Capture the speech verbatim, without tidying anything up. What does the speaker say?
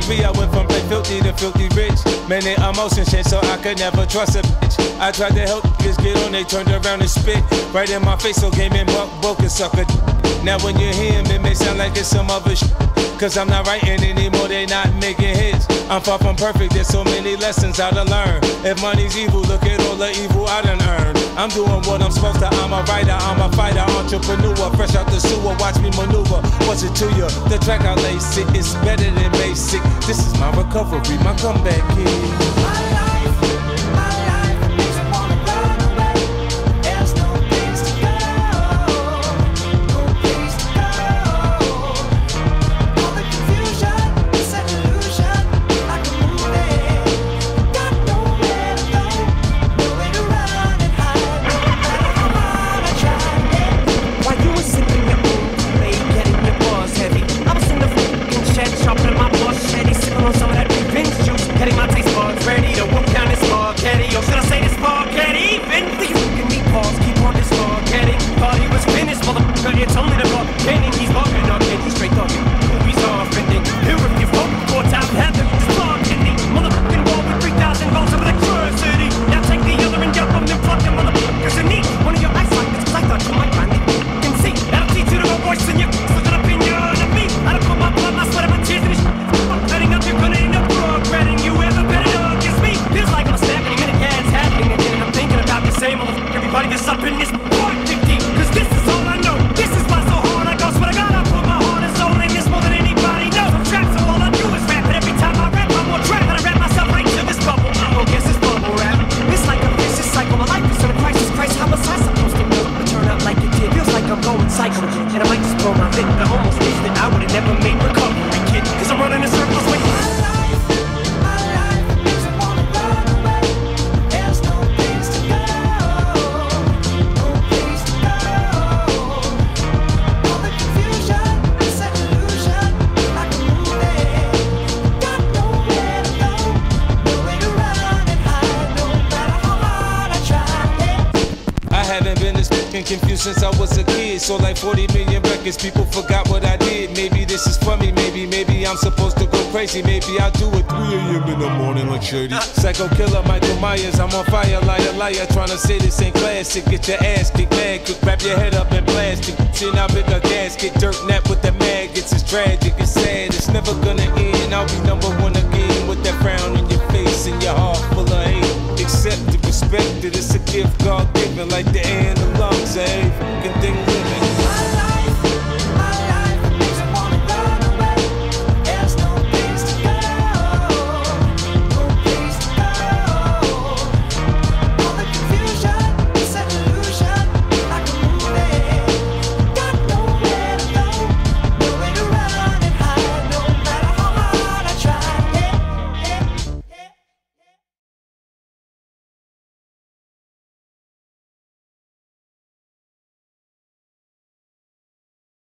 free, I went from play filthy to filthy rich. Many emotion shit, so I could never trust a bitch. I tried to help niggas get on, they turned around and spit right in my face, so gave me buck, broke a sucker. Now when you hear him, it may sound like it's some other shit, cause I'm not writing anymore, they not making hits. I'm far from perfect, there's so many lessons I done learn. If money's evil, look at all the evil I done earned. I'm doing what I'm supposed to, I'm a writer, I'm a fighter, entrepreneur, fresh out the sewer, watch me maneuver. What's it to you? The track I lace it, it's better than basic. This is my recovery, my comeback kid. It's only the law. Kenny, he's walking up, and he's straight talking. Movies are offending. Here if you vote, courts out heaven. Spark Kenny, motherfucking wall with three thousand volts of electricity. Now take the other and jump them and plug them motherfuckers in need. One of your eyes like this, cause I thought you might finally can see. That'll teach you to go voice in your looking up in your enemy. I done put my blood, my sweat, and my tears in this shit. I'm cutting up, you're gonna end up regretting you ever better dog against me. Feels like I'm a snap any minute, yeah, it's happening. And then I'm thinking about the same motherfucker. Everybody that's up in this boy, dig deep, cause this is all I know. I'm going cycle, and I might just blow my vid. I almost wish that I would've never made recovery, kid, cause I'm running in circles with my life, my life makes me wanna run away. There's no place to go, no place to go. All the confusion, this illusion, like a movie. Got nowhere to go, nowhere to run and hide, no matter how hard I try. I haven't been this fucking confused since I was a kid. So like forty million records, people forgot what I did. Maybe this is for me, maybe, maybe I'm supposed to go crazy. Maybe I'll do it three A M in the morning like Shady. Psycho killer Michael Myers, I'm on fire, liar, liar. Trying to say this ain't classic, get your ass kicked, mad, quick, wrap your head up in plastic. Chin out in a gasket, dirt nap with the maggots. It's tragic, it's sad, it's never gonna end. I'll be number one again with that frown in your face and your heart full of hate. Accept it, respect it, it's a gift God given like the end